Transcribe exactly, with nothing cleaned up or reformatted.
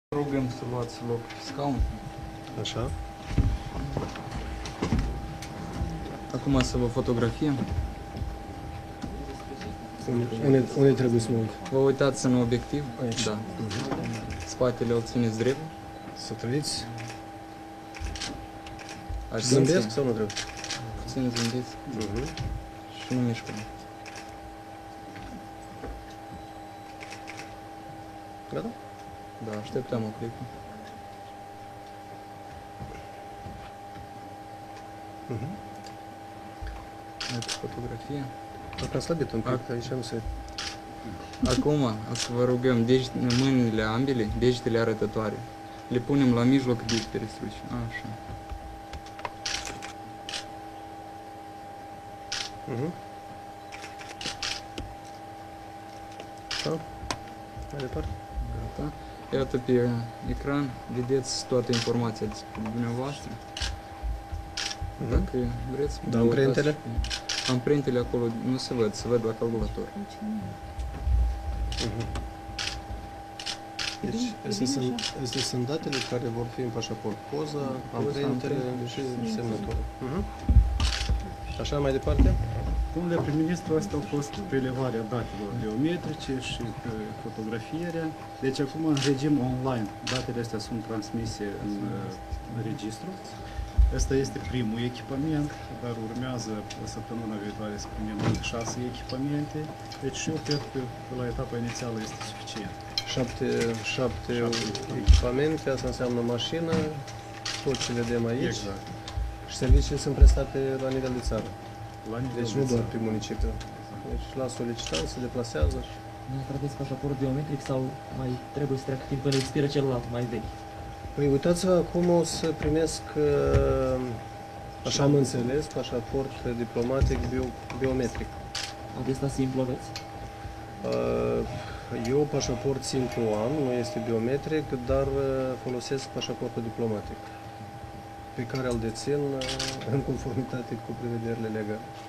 Rugăm să luați loc pe scaun. Așa. Acum să vă fotografiem. Unde, unde trebuie să mă uit? Vă uitați în obiectiv. Aici. Da. Spatele îl țineți drept. Să trăiți. Atenție. Zâmbesc sau nu trebuie? Puțin zâmbiți. Uh-huh. Și nu mișcăm. Gata? Da, așteptăm o clipă. Uh-huh. Iată fotografie. Dacă am slăbit un pic, Ac- aici nu se... Acum, o să vă rugăm, degete, mâinile ambele, degetele arătătoare, le punem la mijloc degetele strici. Așa. Uh-huh. Da? Mai departe? Gata. Iată pe ecran, vedeți toată informația despre dumneavoastră. Uh-huh. Dacă vreți, Da, vă amprentele? uitați pe- Amprentele acolo nu se văd, se văd la calculator. Uh-huh. Deci, astea sunt, astea sunt datele care vor fi în pașaport. Poza, amprentele și semnătura. Uh-huh. Așa, mai departe? Domnule prim-ministru, astea au fost prelevarea datelor biometrice și uh, fotografierea. Deci acum în regim online, datele astea sunt transmise în uh, registru. Asta este primul echipament, dar urmează săptămâna viitoare să primim șase echipamente. Deci și eu cred că la etapa inițială este suficient. Șapte, șapte echipamente, asta înseamnă mașină, tot ce vedem aici. Exact. Și serviciile sunt prestate la nivel de țară. La nivel Deci de nu doar țară. pe municipiu. Deci la solicitant se deplasează și... Nu trageți pașaport biometric sau mai trebuie să treacă timp până expiră celălalt mai vechi? Păi uitați-vă, acum o să primesc, uh, așa am înțeles, pașaport diplomatic bio, biometric. Acesta simplu aveți? Uh, Eu pașaport simplu am, nu este biometric, dar uh, folosesc pașaportul diplomatic, pe care îl dețin uh, în conformitate cu prevederile legale.